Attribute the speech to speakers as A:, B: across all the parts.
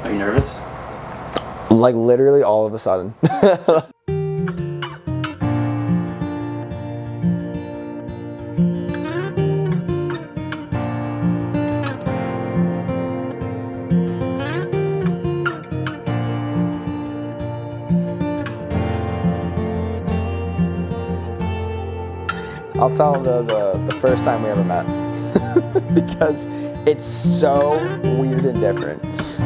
A: Are you nervous?
B: Like literally all of a sudden. I'll tell the first time we ever met because it's so weird and different.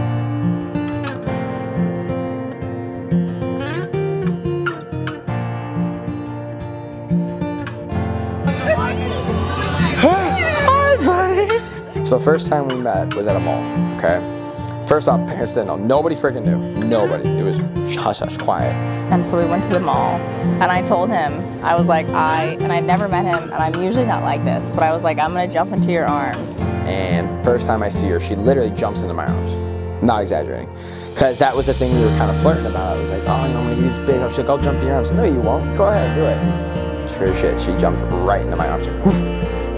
B: Hi, buddy. So first time we met was at a mall, okay? First off, parents didn't know. Nobody freaking knew. Nobody. It was hush hush, quiet.
C: And so we went to the mall, and I told him, I was like, and I'd never met him, and I'm usually not like this, but I was like, I'm gonna jump into your arms.
B: And first time I see her, she literally jumps into my arms. Not exaggerating. Because that was the thing we were kind of flirting about. I was like, oh, you know, I'm gonna give you this big hug. She's like, I'll jump in your arms. No, you won't. Go ahead, do it. Sure as shit, she jumped right into my arms. Like, whoosh.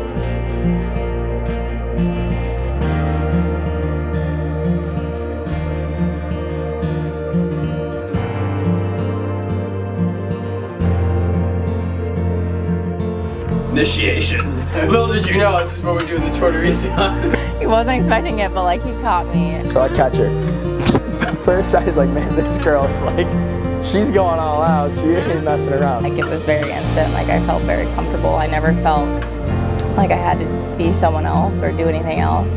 A: Initiation. Little did you know this is what we do in the Tortoresia.
C: He wasn't expecting it, but like he caught me.
B: So I catch her. The first sight is like, man, this girl's like, she's going all out. She ain't messing around.
C: Like it was very instant. Like I felt very comfortable. I never felt like I had to be someone else or do anything else.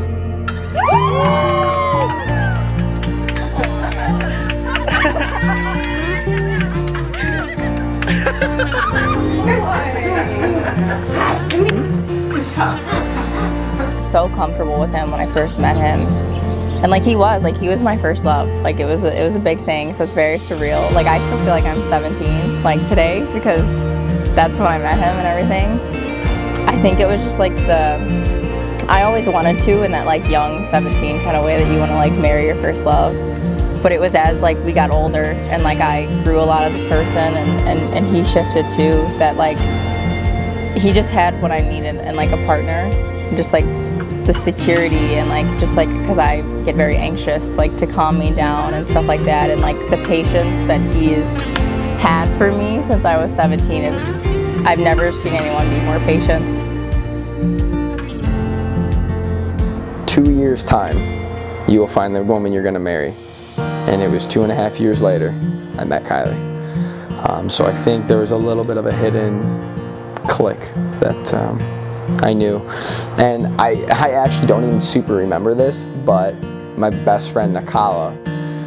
C: So comfortable with him when I first met him, and like he was my first love. Like it was a big thing, so it's very surreal. Like I still feel like I'm 17 like today because that's when I met him and everything. I think it was just like I always wanted to in that like young 17 kind of way that you want to like marry your first love. But it was as like we got older and like I grew a lot as a person and he shifted too, that like he just had what I needed and like a partner, just like the security and like just like because I get very anxious, like to calm me down and stuff like that, and like the patience that he's had for me since I was 17 is I've never seen anyone be more patient.
B: 2 years time, you will find the woman you're gonna marry. And it was 2.5 years later, I met Kylie. So I think there was a little bit of a hidden click that I knew. And I actually don't even super remember this, but my best friend Nakala,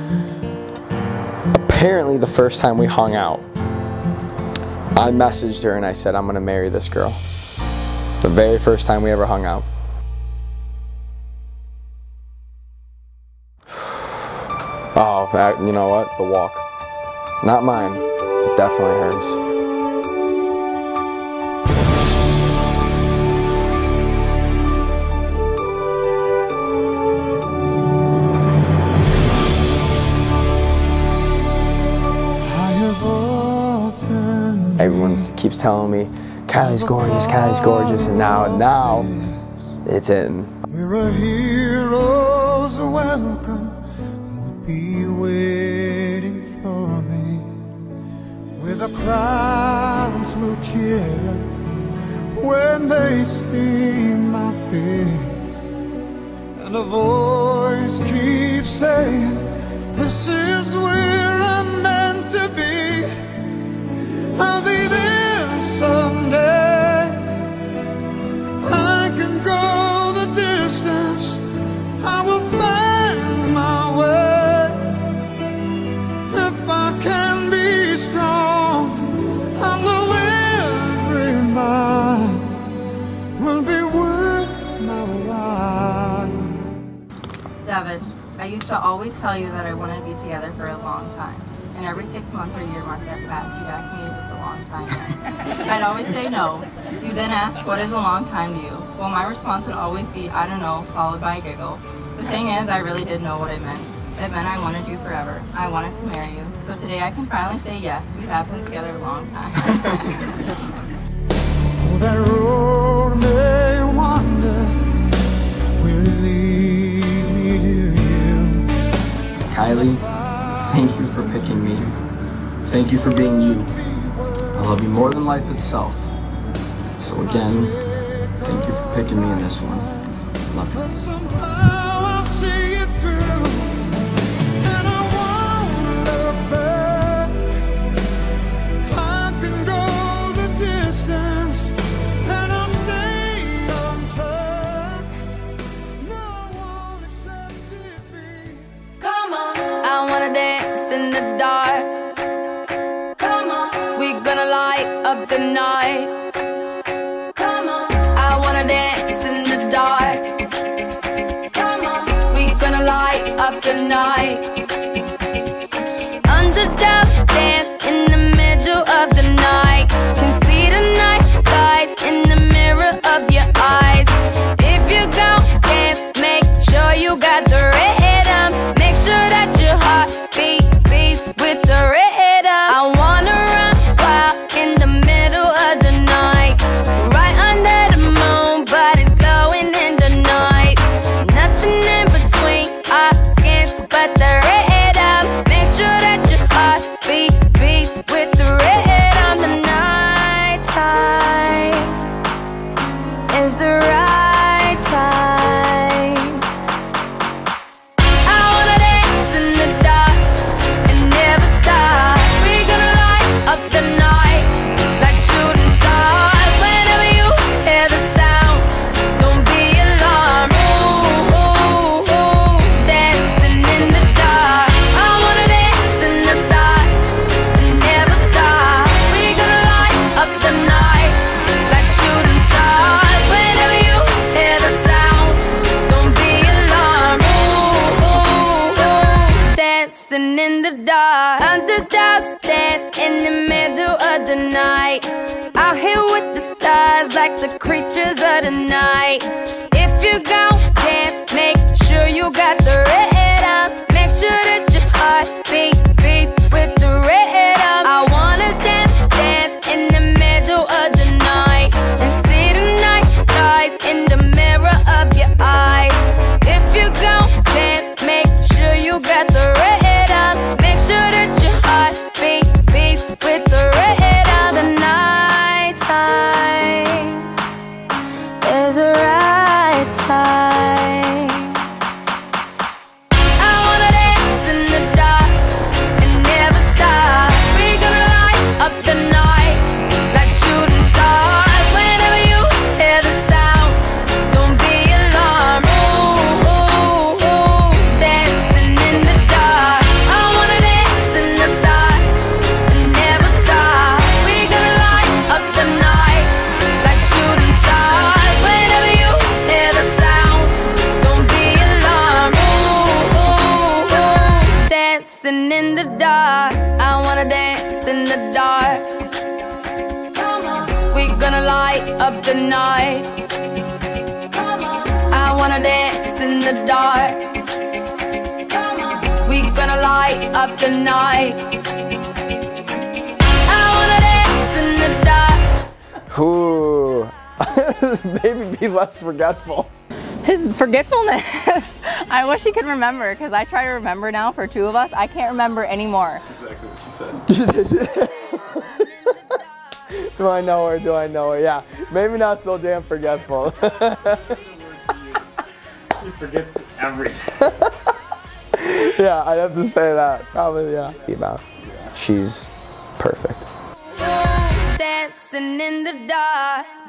B: apparently the first time we hung out, I messaged her and I said, I'm gonna marry this girl. The very first time we ever hung out. Oh, you know what? The walk. Not mine, but definitely hers. Everyone keeps telling me, Kylie's gorgeous, and now it's in.
D: We're a hero's welcome. Be waiting for me with the crowds will cheer when they see my face, and a voice keeps saying, this is where I'm meant to be. I'll be there someday. I can go the distance. I will find my way.
C: Devin, I used to always tell you that I wanted to be together for a long time. And every 6 months or year mark that passed, you'd ask me if it's a long time then. I'd always say no. You then ask, what is a long time to you? Well, my response would always be, I don't know, followed by a giggle. The thing is, I really did know what it meant. It meant I wanted you forever. I wanted to marry you. So today I can finally say yes, we have been together a long time.
D: Oh, that road may wander, will lead me to you.
B: Kylie, thank you for picking me. Thank you for being you. I love you more than life itself. So again, thank you for picking me in this one. Love you.
D: But somehow I'll see it through, and I won't look back. I can go the distance, and I'll stay on track. No, I won't accept defeat.
C: Come on, I wanna dance in the dark. Come on, we gonna light up the night. Come on, I wanna dance in the dark. Come on, we gonna light up the night. Underdogs dance in the middle of the night. Can see the night skies in the mirror of your eyes. If you gon' dance, make sure you got the rhythm. Make sure that your heart beats with the rhythm. I wanna run wild in the middle of the night, right under the moon, but it's glowing in the night. Nothing in between our skins but the rhythm. Make sure that your heart beats with the rhythm. The night time is the right time. I wanna dance in the dark and never stop. We gonna light up the night like shooting stars. Whenever you hear the sound, don't be alarmed. Ooh, ooh, ooh, dancing in the dark. I wanna dance in the dark and never stop. We gonna light up the night like shooting stars. Whenever you hear the sound, don't be alarmed. Ooh, ooh, ooh, dancing in the dark. Underdogs dance in the middle of the night. Out here with the stars like the creatures of the night. If you gon' dance, make sure you got the rhythm. Make sure that your heart beats with the rhythm. I wanna dance in the middle of the night and see the night skies in the mirror of your eyes. If you gon' dance, make sure you got the rhythm. Make sure that your heart beats with the rhythm. The night time is the right time. I wanna dance in the dark and never stop. We gonna light up the night like shooting stars. Whenever you hear the sound, don't be alarmed. Ooh, ooh, ooh, dancing in the dark. I wanna dance in the dark and never stop. We gonna light up the night like shooting stars. Whenever you hear the sound, don't be alarmed. Ooh, ooh, ooh, dancing in the dark. I wanna dance in the dark. Come on, we gonna light up the night. Come on, I wanna dance in the dark. Come on, we gonna light up the night. I wanna dance in the dark.
B: Ooh. Maybe be less forgetful.
C: His forgetfulness. I wish he could remember, because I try to remember now for two of us. I can't remember anymore.
A: Exactly what she said.
B: Do I know her? Do I know her? Yeah. Maybe not so damn forgetful.
A: She forgets everything.
B: Yeah, I'd have to say that. Probably, yeah. She's perfect.
C: Dancing in the dark.